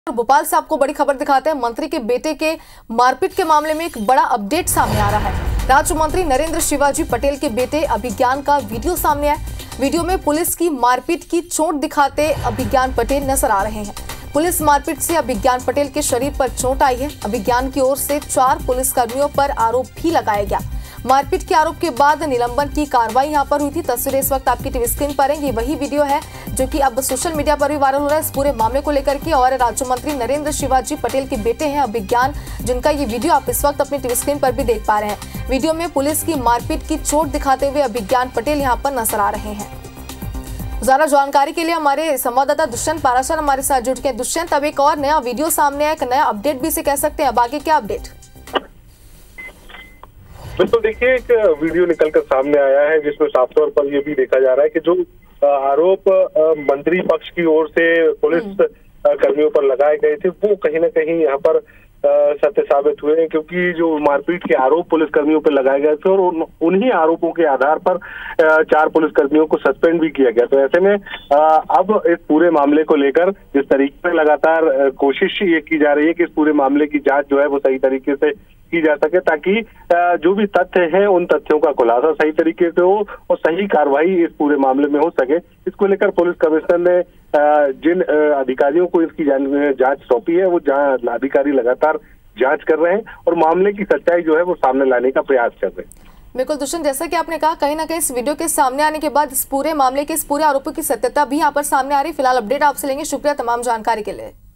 भोपाल से आपको बड़ी खबर दिखाते हैं। मंत्री के बेटे के मारपीट के मामले में एक बड़ा अपडेट सामने आ रहा है। राज्य मंत्री नरेंद्र शिवाजी पटेल के बेटे अभिज्ञान का वीडियो सामने आया। वीडियो में पुलिस की मारपीट की चोट दिखाते अभिज्ञान पटेल नजर आ रहे हैं। पुलिस मारपीट से अभिज्ञान पटेल के शरीर पर चोट आई है। अभिज्ञान की ओर से 4 पुलिसकर्मियों पर आरोप भी लगाया गया। मारपीट के आरोप के बाद निलंबन की कार्रवाई यहां पर हुई थी। तस्वीरें इस वक्त आपकी टीवी स्क्रीन पर हैं। ये वही वीडियो है जो कि अब सोशल मीडिया पर भी वायरल हो रहा है इस पूरे मामले को लेकर के। और राज्य मंत्री नरेंद्र शिवाजी पटेल के बेटे हैं अभिज्ञान, जिनका ये वीडियो आप इस वक्त अपनी टीवी स्क्रीन पर भी देख पा रहे हैं। वीडियो में पुलिस की मारपीट की चोट दिखाते हुए अभिज्ञान पटेल यहाँ पर नजर आ रहे हैं। ज्यादा जानकारी के लिए हमारे संवाददाता दुष्यंत पाराशर हमारे साथ जुट गए। दुष्यंत, अब एक और नया वीडियो सामने आया, एक नया अपडेट भी इसे कह सकते हैं। अब आगे क्या अपडेट? बिल्कुल, देखिए एक वीडियो निकलकर सामने आया है जिसमें साफ तौर पर यह भी देखा जा रहा है कि जो आरोप मंत्री पक्ष की ओर से पुलिस कर्मियों पर लगाए गए थे वो कहीं ना कहीं यहाँ पर सत्य साबित हुए हैं, क्योंकि जो मारपीट के आरोप पुलिस कर्मियों पर लगाए गए थे और उन्हीं आरोपों के आधार पर 4 पुलिस कर्मियों को सस्पेंड भी किया गया। तो ऐसे में अब इस पूरे मामले को लेकर जिस तरीके से लगातार कोशिश ये की जा रही है कि इस पूरे मामले की जांच जो है वो सही तरीके से की जा सके, ताकि जो भी तथ्य हैं उन तथ्यों का खुलासा सही तरीके से हो और सही कार्रवाई इस पूरे मामले में हो सके। इसको लेकर पुलिस कमिश्नर ने जिन अधिकारियों को इसकी जांच सौंपी है वो अधिकारी लगातार जांच कर रहे हैं और मामले की सच्चाई जो है वो सामने लाने का प्रयास कर रहे हैं। बिल्कुल दुष्यंत, जैसा कि आपने कहा, कहीं ना कहीं इस वीडियो के सामने आने के बाद इस पूरे मामले के इस पूरे आरोपों की सत्यता भी यहाँ पर सामने आ रही। फिलहाल अपडेट आपसे लेंगे। शुक्रिया तमाम जानकारी के लिए।